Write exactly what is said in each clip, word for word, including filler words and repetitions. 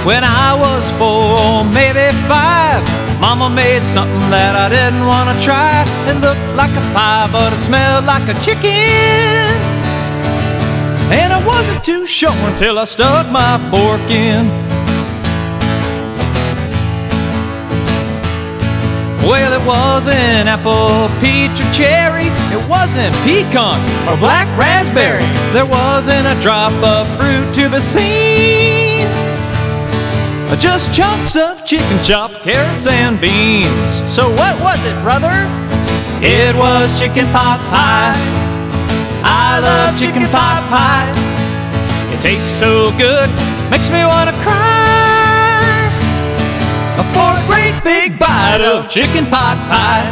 When I was four, maybe five, Mama made something that I didn't want to try. It looked like a pie, but it smelled like a chicken. And I wasn't too sure until I stuck my fork in. Well, it wasn't apple, peach, or cherry. It wasn't pecan or black raspberry. There wasn't a drop of fruit to be seen. Just chunks of chicken chop, carrots, and beans. So what was it, brother? It was chicken pot pie. I love chicken pot pie. It tastes so good, makes me want to cry. For a great big bite of chicken pot pie.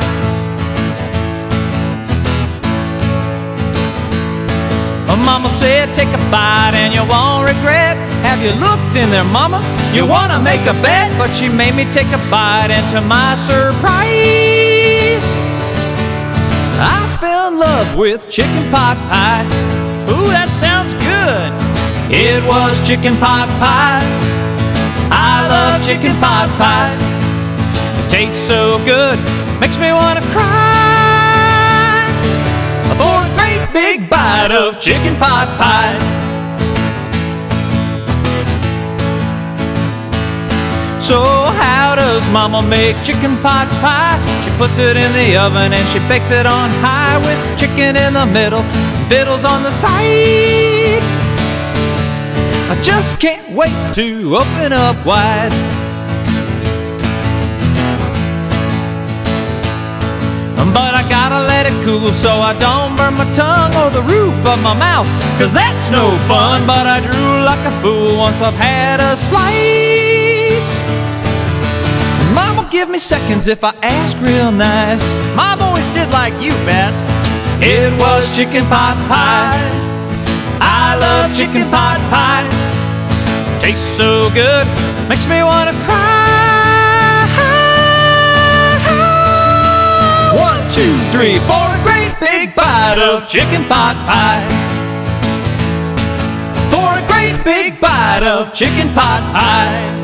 Mama said, take a bite and you won't regret. Have you looked in there, Mama? You wanna make a bet? But she made me take a bite, and to my surprise, I fell in love with chicken pot pie. Ooh, that sounds good. It was chicken pot pie. I love chicken pot pie. It tastes so good, makes me wanna cry. For a great big bite of chicken pot pie. So how does Mama make chicken pot pie? She puts it in the oven and she bakes it on high, with chicken in the middle, vittles on the side. I just can't wait to open up wide. But I gotta let it cool so I don't burn my tongue or the roof of my mouth, 'cause that's no fun. But I drew like a fool once I've had a slice. Mama, give me seconds if I ask real nice. Mom always did like you best. It was chicken pot pie. I love chicken pot pie. Tastes so good, makes me wanna cry. One, two, three, four, a great big bite of chicken pot pie. For a great big bite of chicken pot pie.